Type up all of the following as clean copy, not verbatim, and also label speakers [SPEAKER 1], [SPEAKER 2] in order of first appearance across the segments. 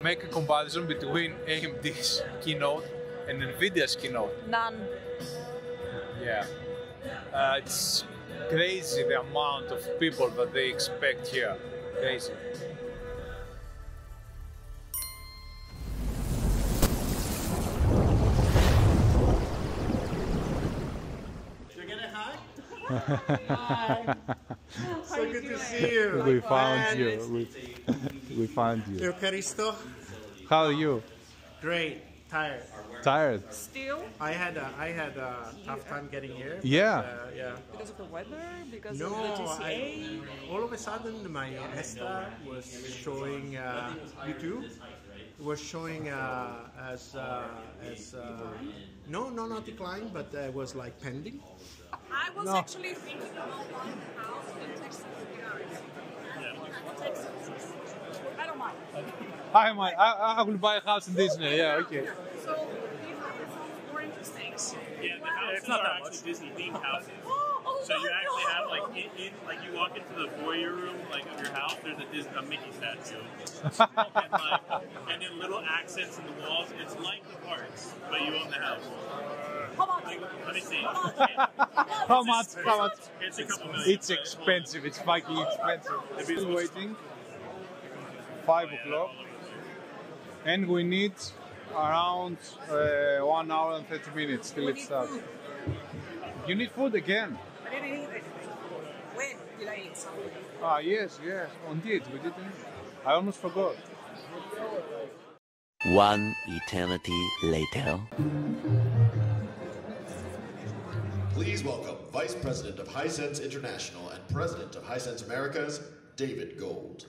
[SPEAKER 1] make a comparison between AMD's keynote and NVIDIA's keynote?
[SPEAKER 2] None.
[SPEAKER 1] Yeah. It's crazy the amount of people that they expect here. Crazy.
[SPEAKER 3] Hi. So good to see you.
[SPEAKER 4] We found you. We found you.
[SPEAKER 3] Eucharisto?
[SPEAKER 4] How are you?
[SPEAKER 3] Great. Tired.
[SPEAKER 4] Tired?
[SPEAKER 2] Still?
[SPEAKER 3] I had a tough time getting here.
[SPEAKER 4] Yeah.
[SPEAKER 3] Yeah.
[SPEAKER 2] Because of the weather? Because
[SPEAKER 3] No,
[SPEAKER 2] of the GCA?
[SPEAKER 3] all of a sudden my Nesta was showing YouTube. Was showing no, not decline, but was like pending.
[SPEAKER 2] I was actually thinking about buying a house in Texas. Texas. I don't mind.
[SPEAKER 1] I will buy a house in Disney. Yeah, okay.
[SPEAKER 2] So, these are more interesting.
[SPEAKER 5] Yeah, the houses are actually Disney themed houses. So you actually have like you walk into the foyer room of your house. There's a Mickey statue, and then little accents in the walls. It's like the parks, but you own the house.
[SPEAKER 2] How much?
[SPEAKER 5] Let me see.
[SPEAKER 1] How much?
[SPEAKER 5] It's a couple million.
[SPEAKER 1] It's expensive. It's fucking expensive. Still waiting. 5 o'clock, and we need around 1 hour and 30 minutes till it starts. You need food again?
[SPEAKER 2] I didn't eat anything. When did I eat something?
[SPEAKER 1] Ah, yes, indeed, we didn't. I almost forgot.
[SPEAKER 6] One eternity later.
[SPEAKER 7] Please welcome Vice President of Hisense International and President of Hisense Americas, David Gold.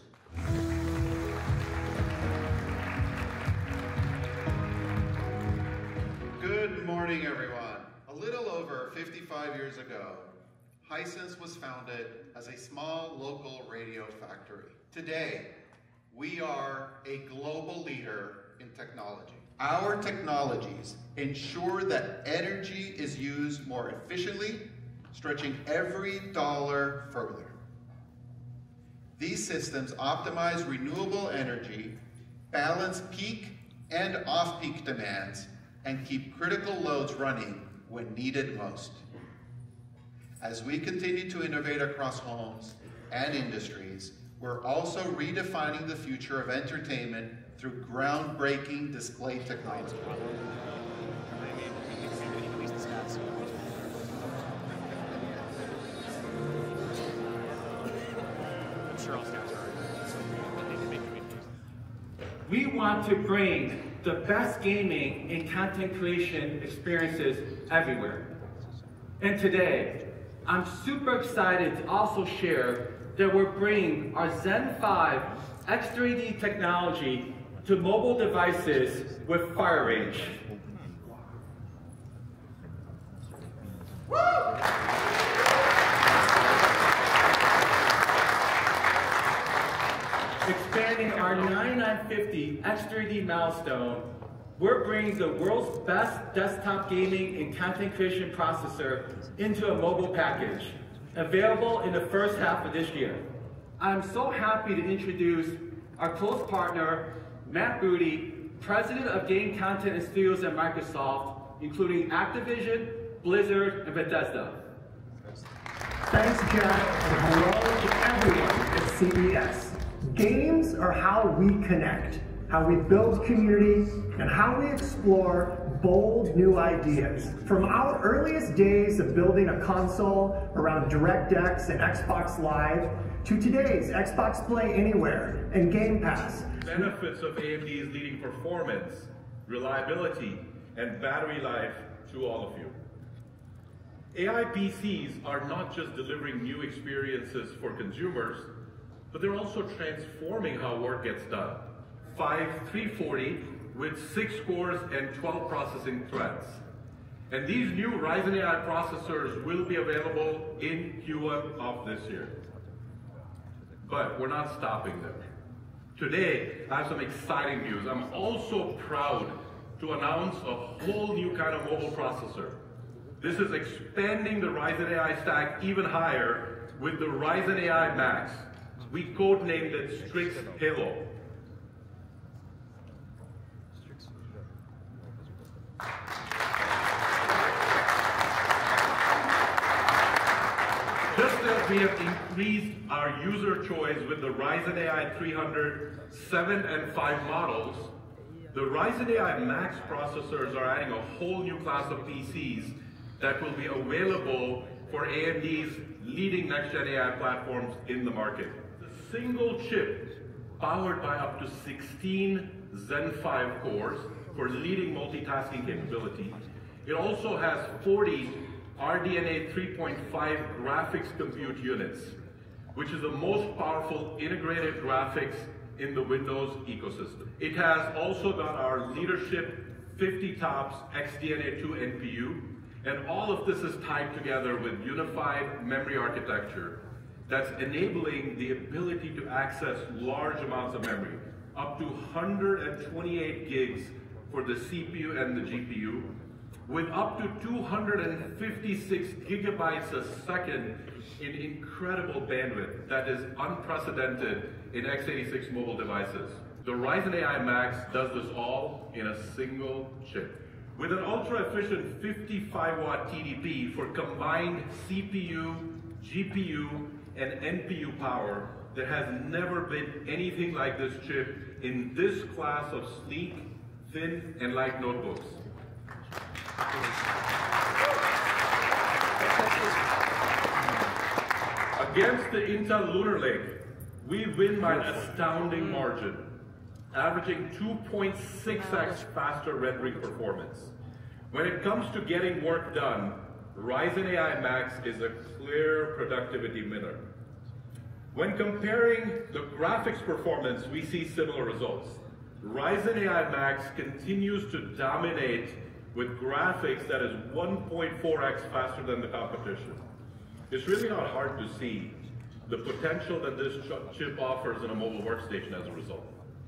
[SPEAKER 8] Good morning, everyone. A little over 55 years ago, Hisense was founded as a small local radio factory. Today, we are a global leader in technology. Our technologies ensure that energy is used more efficiently, stretching every dollar further. These systems optimize renewable energy, balance peak and off-peak demands, and keep critical loads running when needed most. As we continue to innovate across homes and industries, we're also redefining the future of entertainment through groundbreaking display technology.
[SPEAKER 9] We want to bring the best gaming and content creation experiences everywhere. And today, I'm super excited to also share that we're bringing our Zen 5 X3D technology to mobile devices with FireRange. Expanding our 9950 X3D milestone, we're bringing the world's best desktop gaming and content creation processor into a mobile package, available in the first half of this year. I'm so happy to introduce our close partner, Matt Booty, President of Game Content and Studios at Microsoft, including Activision, Blizzard, and Bethesda.
[SPEAKER 10] Thanks, Jack, and hello to everyone at CES. Games are how we connect, how we build community, and how we explore bold new ideas. From our earliest days of building a console around DirectX and Xbox Live, to today's Xbox Play Anywhere and Game Pass.
[SPEAKER 11] Benefits of AMD's leading performance, reliability, and battery life to all of you. AI PCs are not just delivering new experiences for consumers, but they're also transforming how work gets done. 5340 with 6 cores and 12 processing threads. And these new Ryzen AI processors will be available in Q1 of this year. But we're not stopping there. Today, I have some exciting news. I'm also proud to announce a whole new kind of mobile processor. This is expanding the Ryzen AI stack even higher with the Ryzen AI Max. We codenamed it Strix Halo. Just as we have increased our user choice with the Ryzen AI 300 7 and 5 models, the Ryzen AI Max processors are adding a whole new class of PCs that will be available for AMD's leading next-gen AI platforms in the market. A single chip powered by up to 16 Zen 5 cores for leading multitasking capability. It also has 40 RDNA 3.5 graphics compute units, which is the most powerful integrated graphics in the Windows ecosystem. It has also got our leadership 50 TOPS XDNA 2 NPU, and all of this is tied together with unified memory architecture that's enabling the ability to access large amounts of memory, up to 128 gigs for the CPU and the GPU, with up to 256 gigabytes a second in incredible bandwidth that is unprecedented in x86 mobile devices. The Ryzen AI Max does this all in a single chip. With an ultra-efficient 55-watt TDP for combined CPU, GPU, and NPU power, there has never been anything like this chip in this class of sleek, thin, and light notebooks. Against the Intel Lunar Lake, we win by an astounding margin, averaging 2.6x faster rendering performance. When it comes to getting work done, Ryzen AI Max is a clear productivity winner. When comparing the graphics performance, we see similar results. Ryzen AI Max continues to dominate with graphics that is 1.4x faster than the competition. It's really not hard to see the potential that this chip offers in a mobile workstation as a result.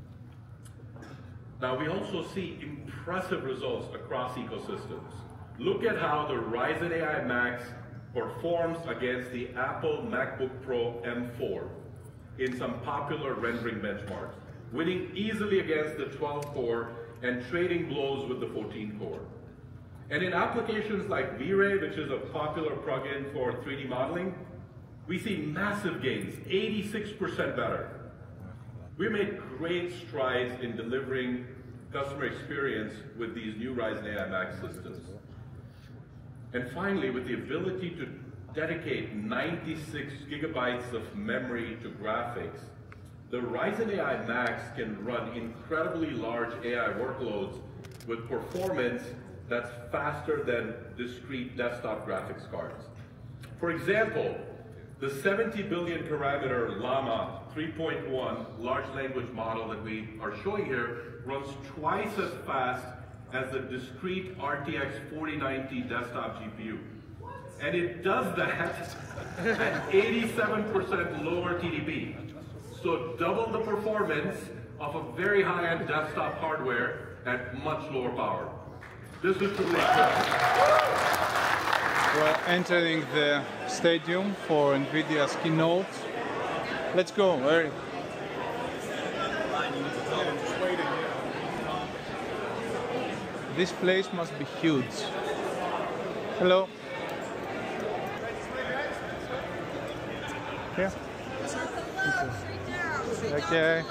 [SPEAKER 11] Now, we also see impressive results across ecosystems. Look at how the Ryzen AI Max performs against the Apple MacBook Pro M4 in some popular rendering benchmarks, winning easily against the 12-core and trading blows with the 14-core. And in applications like V-Ray, which is a popular plugin for 3D modeling, we see massive gains, 86% better. We made great strides in delivering customer experience with these new Ryzen AI Max systems. And finally, with the ability to dedicate 96 gigabytes of memory to graphics, the Ryzen AI Max can run incredibly large AI workloads with performance that's faster than discrete desktop graphics cards. For example, the 70 billion parameter Llama 3.1 large language model that we are showing here runs twice as fast as the discrete RTX 4090 desktop GPU. And it does that at 87% lower TDP. So double the performance of a very high-end desktop hardware at much lower power. This is truly incredible.
[SPEAKER 1] We're entering the stadium for NVIDIA's keynote. Let's go, Eric. This place must be huge. Hello. Here. Okay.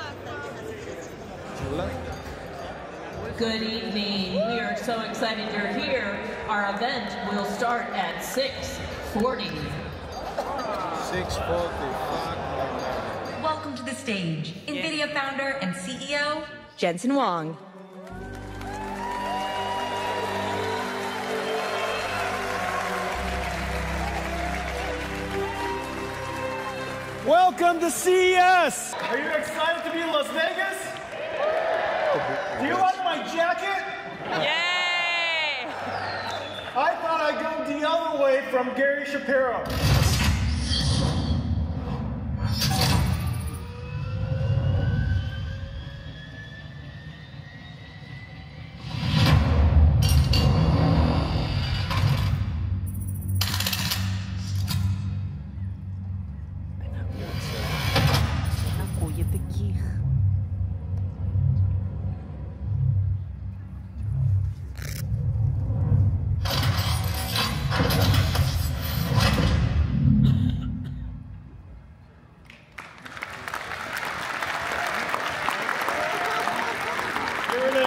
[SPEAKER 12] Good evening. We are so excited you're here. Our event will start at 6:40.
[SPEAKER 1] 6:40.
[SPEAKER 13] Welcome to the stage, NVIDIA founder and CEO, Jensen Huang.
[SPEAKER 14] Welcome to CES! Are you excited to be in Las Vegas? Do you like my jacket? Yay! I thought I'd go the other way from Gary Shapiro.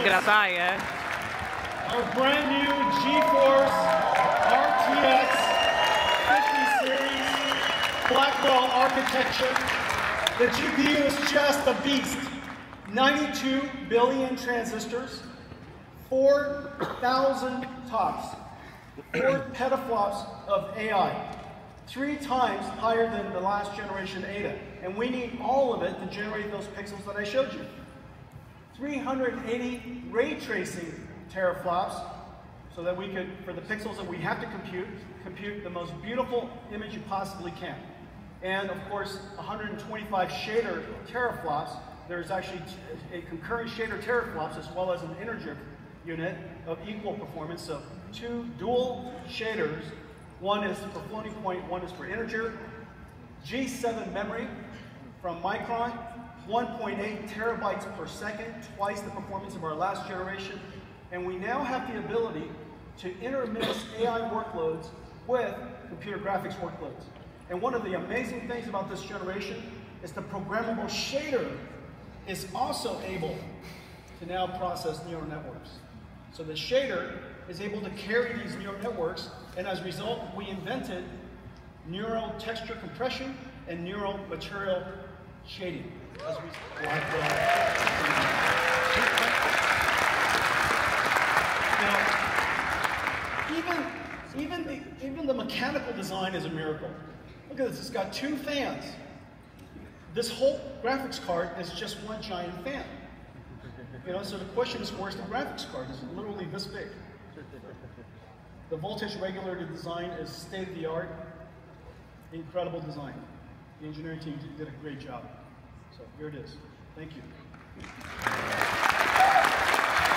[SPEAKER 15] Gratai, eh?
[SPEAKER 14] Our brand new GeForce RTX 50 series Blackwell architecture. The GPU is just a beast. 92 billion transistors, 4,000 TOPS, 4 petaflops of AI, 3 times higher than the last generation Ada. And we need all of it to generate those pixels that I showed you. 380 ray tracing teraflops, so that we could, for the pixels that we have to compute the most beautiful image you possibly can. And of course, 125 shader teraflops. There's actually a concurrent shader teraflops as well as an integer unit of equal performance. So 2 dual shaders. One is for floating point, one is for integer. G7 memory from Micron, 1.8 terabytes per second, twice the performance of our last generation. And we now have the ability to intermix AI workloads with computer graphics workloads. And one of the amazing things about this generation is the programmable shader is also able to now process neural networks. So the shader is able to carry these neural networks, and as a result, we invented neural texture compression and neural material shading. Now, even the mechanical design is a miracle. Look at this, it's got 2 fans. This whole graphics card is just one giant fan. You know, so the question is, where's the graphics card? It's literally this big. The voltage regulator design is state-of-the-art, incredible design. The engineering team did a great job. So here it is. Thank you.